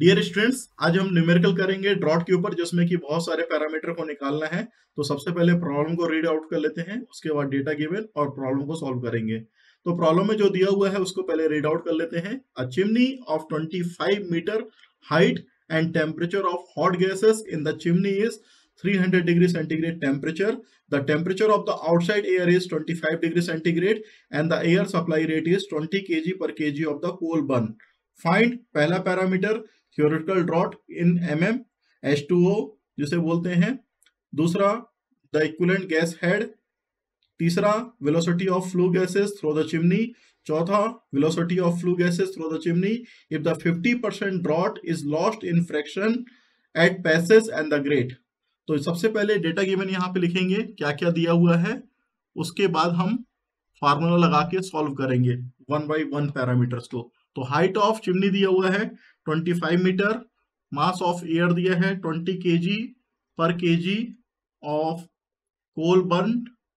Dear students, आज हम numerical करेंगे ड्रॉट के ऊपर, जिसमें कि बहुत सारे पैरामीटर को निकालना है। तो सबसे पहले प्रॉब्लम को रीड आउट कर लेते हैं, उसके बाद डेटा गिवन और प्रॉब्लम को सॉल्व करेंगे। तो प्रॉब्लम में जो दिया हुआ है उसको पहले रीड आउट कर लेते हैं। A chimney of 25 metre height and temperature of hot gases in the chimney is 300 degree centigrade temperature. The temperature of the outside air is 25 degree centigrade and the air supply rate is 20 kg per kg of the coal burn. Find पहला parameter theoretical draught in mm H2O जिसे बोलते हैं, दूसरा the equivalent gas head, तीसरा velocity of flue gases through the chimney, चौथा velocity of flue gases through the chimney if the 50% draught is lost in fraction at passage and the grate. तो सबसे पहले data given यहाँ पे लिखेंगे क्या क्या दिया हुआ है, उसके बाद हम फार्मूला लगा के सॉल्व करेंगे वन बाई वन पैरामीटर्स को. तो हाइट ऑफ चिमनी दिया हुआ है 25 मीटर, मास ऑफ एयर दिया है 20 kg पर kg ऑफ कोल बर्न,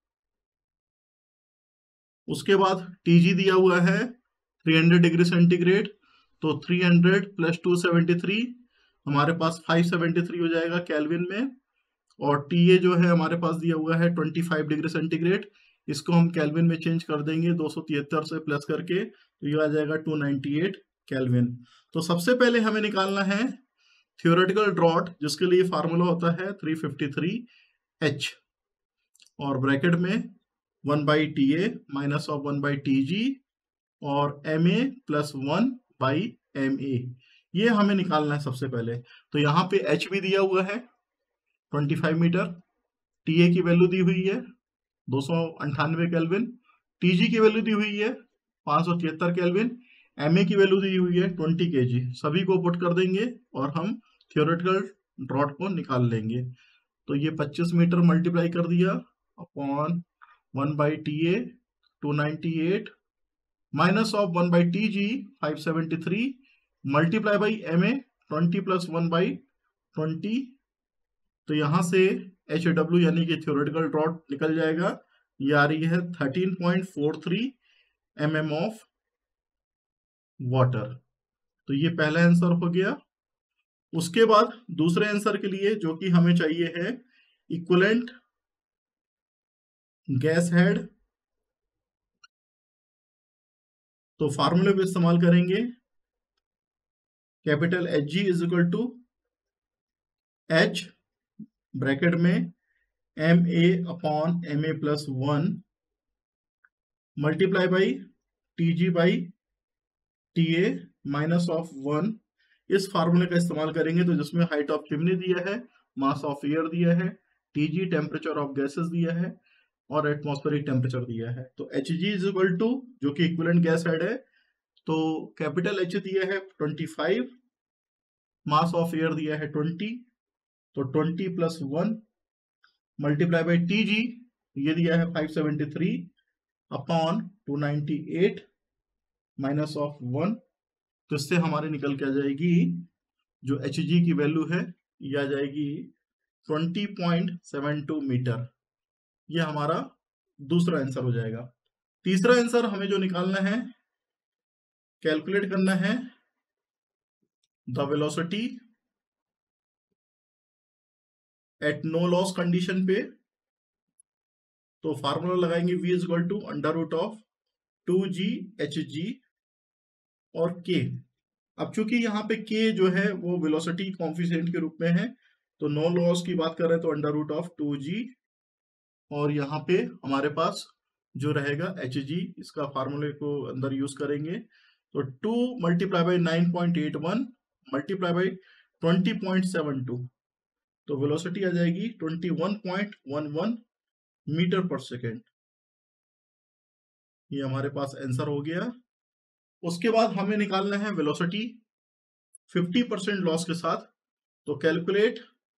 उसके बाद टीजी दिया हुआ है 300 डिग्री सेंटीग्रेड. तो 300 प्लस 273 हमारे पास 573 हो जाएगा केल्विन में, और टीए जो है हमारे पास दिया हुआ है 25 डिग्री सेंटीग्रेड. इसको हम केल्विन में चेंज कर देंगे 273 से प्लस करके, तो ये आ जाएगा 298 केल्विन. तो सबसे पहले हमें निकालना है थियोरेटिकल ड्रॉट, जिसके लिए फार्मूला होता है 353H और ब्रैकेट में 1 by T A minus of 1 by T G और M A plus 1 by M A. ये हमें निकालना है सबसे पहले. तो यहाँ पे H भी दिया हुआ है 25 मीटर, टी ए की वैल्यू दी हुई है 298 केल्विन, टीजी की वैल्यू दी हुई है 573 केल्विन, एमए की वैल्यू दी हुई है 20 kg. सभी को पुट कर देंगे और हम थियोरेटिकल ड्रॉट को निकाल लेंगे. तो ये 25 मीटर मल्टीप्लाई कर दिया upon 1 by T A 298 minus of 1 by T G 573 multiply by M A 20 plus 1 by 20. तो यहां से एच डब्ल्यू यानी कि थियोरेटिकल ड्रॉट निकल जाएगा. ये आ रही है 13.43 mm ऑफ वाटर. तो ये पहला आंसर हो गया. उसके बाद दूसरे आंसर के लिए जो कि हमें चाहिए है इक्विवेलेंट गैस हेड, तो फार्मूले पे इस्तेमाल करेंगे capital H G is equal to H bracket में M A upon M A plus 1 multiply by T G by T A minus of 1. इस फार्मूले का इस्तेमाल करेंगे तो जिसमें हाइट ऑफ चिमनी दिया है, मास ऑफ एयर दिया है, टीजी टेम्परेचर ऑफ गैसेस दिया है और एटमॉस्फेरिक टेम्परेचर दिया है. तो H G is equal to जो कि इक्विवेलेंट गैस हेड है, तो कैपिटल एच दिया है 25, मास ऑफ एयर दिया है 20, तो 20 plus 1 multiply by T G ये दिया है 573 अपॉन 298 माइनस ऑफ 1. तो इससे हमारे निकल के आ जाएगी जो एच जी की वैल्यू है, ये आ जाएगी 20.72 मीटर. ये हमारा दूसरा आंसर हो जाएगा. तीसरा आंसर हमें जो निकालना है, कैलकुलेट करना है the velocity at no loss condition पे. तो फार्मूला लगाएंगे v is equal to under root of 2g hg और k. अब चूंकि यहाँ पे k जो है वो वेलोसिटी कॉन्फिशिएंट के रूप में है, तो नो लॉस की बात कर रहे हैं तो अंडर रूट ऑफ 2g, और यहाँ पे हमारे पास जो रहेगा hg, इसका फार्मूले को अंदर यूज करेंगे. तो 2 मल्टीप्लाई बाई 9.81 मल्टीप्लाई बाई 20.72, तो वेलोसिटी आ जाएगी 21.11 मीटर पर सेकेंड. ये हमारे पास आंसर हो गया. उसके बाद हमें निकालना है वेलोसिटी 50% लॉस के साथ. तो calculate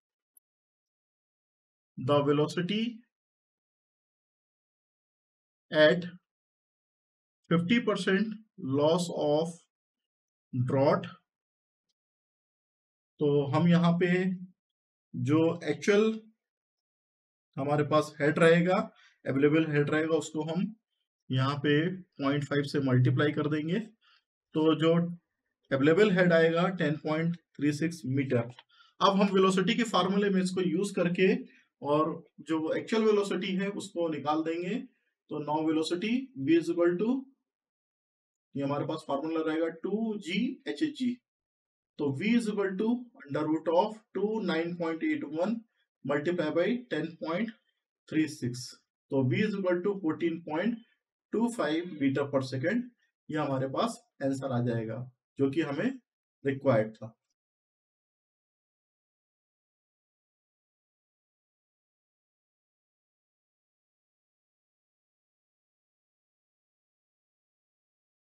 the velocity at 50% loss of draught. तो हम यहाँ पे जो एक्चुअल हमारे पास हेड रहेगा, अवेलेबल हेड रहेगा, उसको हम यहाँ पे 0.5 से मल्टीप्लाई कर देंगे. तो जो अवेलेबल हेड आएगा 10.36 मीटर। अब हम वेलोसिटी के फार्मूले में इसको यूज करके और जो एक्चुअल वेलोसिटी है उसको निकाल देंगे। तो now velocity v is equal to, ये हमारे पास फार्मूला रहेगा 2g/hg। तो v is equal to under root of 29.81 multiply by 10.36। तो v is equal to 14.25 metre per second. ये हमारे पास आंसर आ जाएगा जो कि हमें रिक्वायर्ड था।